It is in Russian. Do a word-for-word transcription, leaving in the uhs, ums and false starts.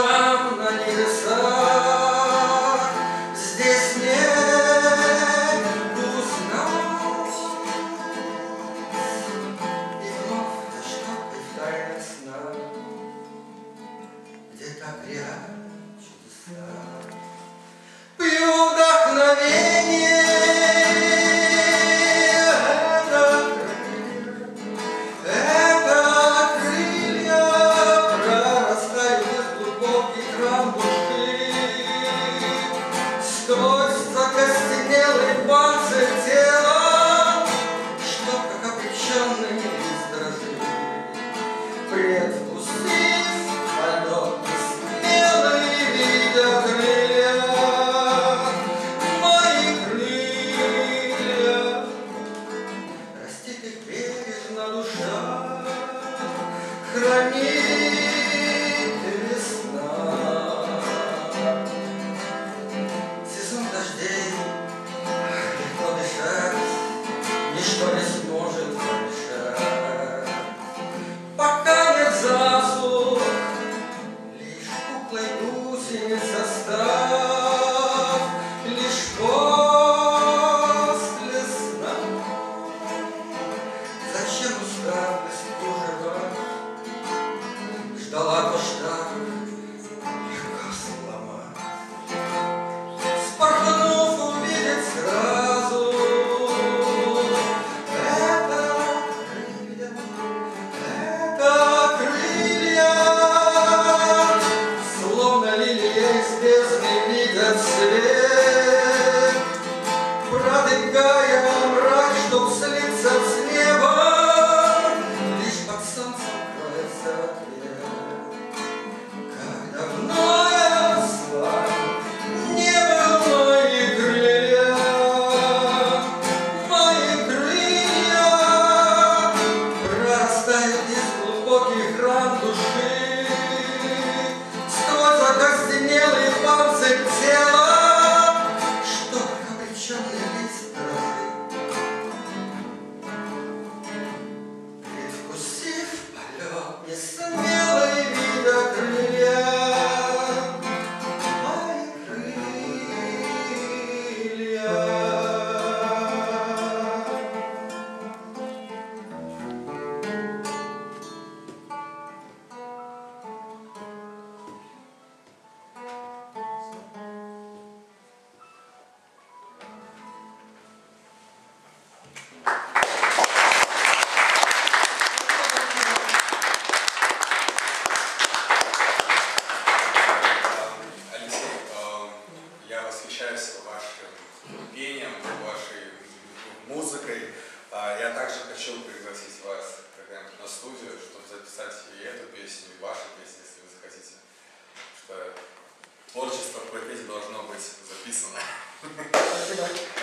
там на небесах, здесь нет узнать. И вновь ночной тайна сна, где так реально чудеса. Пью вдохновение. Сквозь закостенелый панцирь тела, что, как обреченный лист дрожит, предвкусив полет несмелый, видя крылья, мои крылья, растит их бережно душа, хранит весна. Легко дышать, ничто не сможет помешать, пока не засух лишь куклой гусениц состав, лишь после сна. Зачем усталость уживать? Ждала поштак, легко сломать. Спорхнув, увидеть сразу это крылья, это крылья, словно лилия из бездны видят свет, продыхая мрак, чтоб слиться с небом, лишь под солнцем кроется ответ. Как давно я росла, не был мои крылья, мои крылья прорастают из глубоких ран души, сквозь закостенелый панцирь тела, что, как обреченный лист дрожит, предвкусив полет несмелый, видя крылья. Я также хочу пригласить вас когда-нибудь на студию, чтобы записать и эту песню, и ваши песни, если вы захотите. Что творчество в квартете должно быть записано. Спасибо.